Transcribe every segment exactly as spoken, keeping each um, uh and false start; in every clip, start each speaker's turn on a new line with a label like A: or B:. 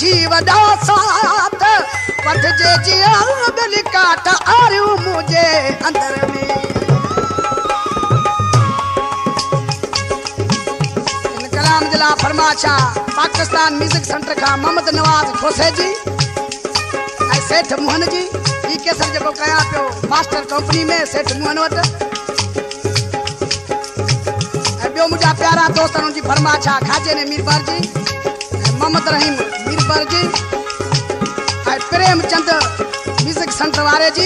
A: समझी वॾा साथ वठजे जीअं बिल काठ आरियूं मुंहिंजे अंदर में इन कलाम जे लाइ फरमाशा पाकिस्तान म्यूजिक सेंटर खां मोहम्मद नवाज़ खोसे जी ऐं सेठ मोहन जी ही केसर जेको कयां पियो मास्टर कंपनी में सेठ मोहन वटि ॿियो मुंहिंजा प्यारा दोस्त जी फरमाशा खाजे ने मीरबार जी मोहम्मद रहीम मीरबार जी ऐं प्रेमचंद म्यूजिक सेंटर वारे जी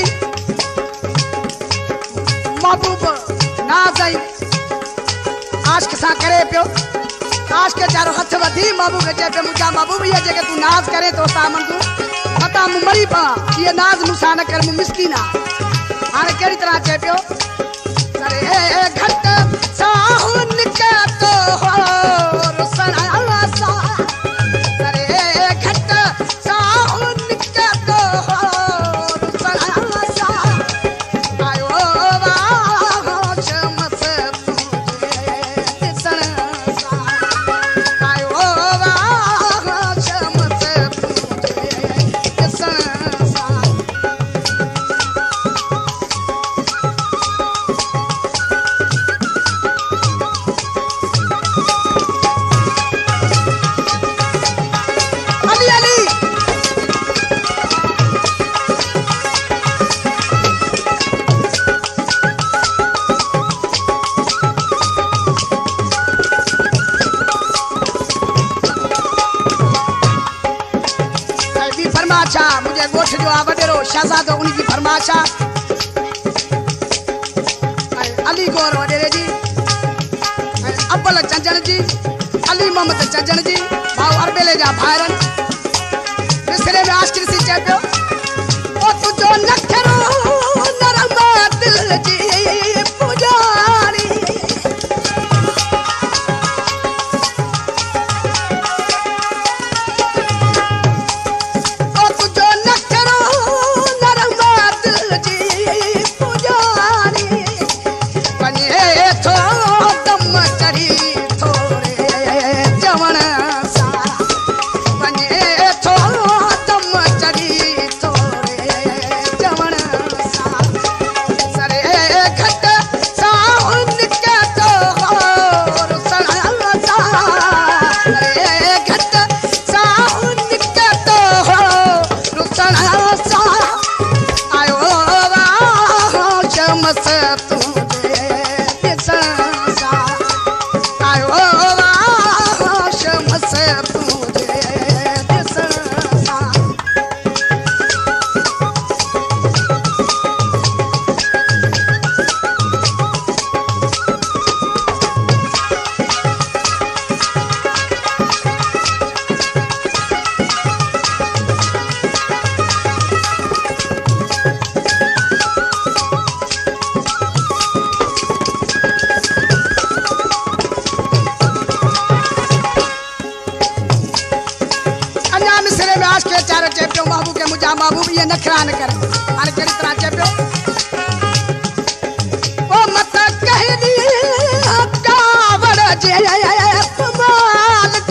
A: महबूब नाज़ ऐं आशिक सां करे पियो आशिक चारो हथ वधी महबूब खे चए पियो मुंहिंजा महबूब इहे जेके तूं नाज़ करे थो सां मंदूं मता मूं मरी पवां इहे नाज़ मूंसां न कर मूं मिसकीन आहियां हाणे कहिड़ी तरह चए पियो करे घट साहुन के तो हो रुसण सा करे घट साहुन के तो हो रुसण सा आयो वाह चमस तुझे दिसण सा आयो वाह चमस तुझे दिसण सा मुझे गोठ जो आ वडेरो शहजादो उन की फरमाशा अली गौर वडेरे जी अब्बल चंजन जी अली मोहम्मद चंजन जी भाऊ अरबेले जा भाइरन मिसरे में आशिक सी चए पियो ओ तुझो नखरो नरम दिल जी पुजारी महबूब ये नखरा न कर माने केड़ी तरह चे पियो ओ मत कह दी कावड़ जे मालिक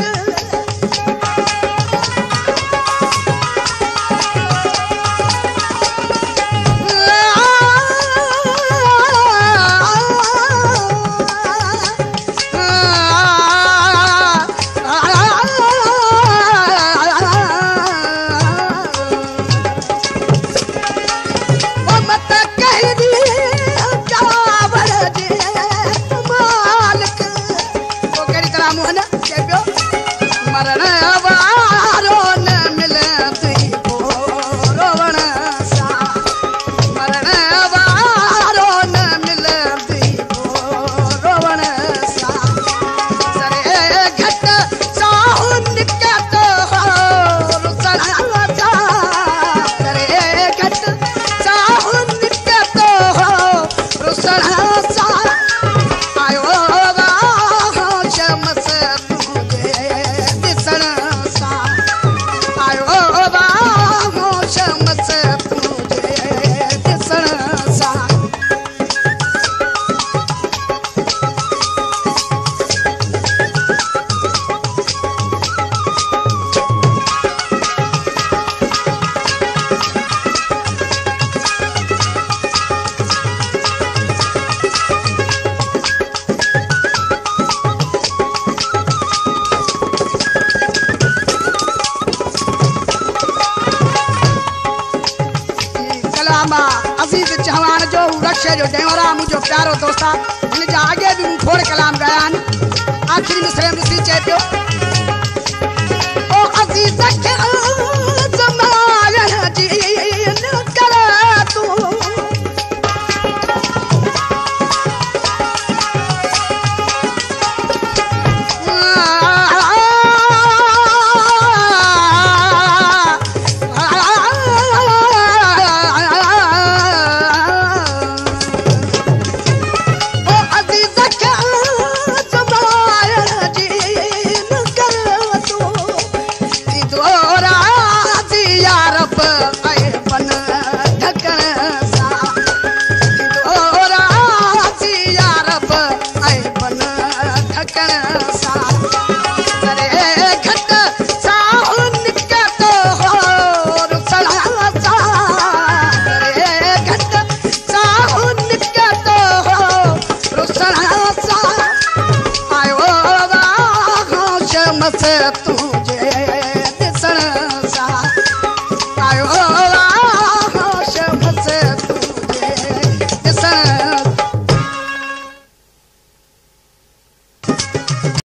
A: सा बख्शे जो देवरा मुझो प्यारो दोस्ता इन जा आगे भी मुंह फोड़ कलाम गया आखिरी मिसरे में सी चे पियो ओ अजीज के जमाया जी न करे तू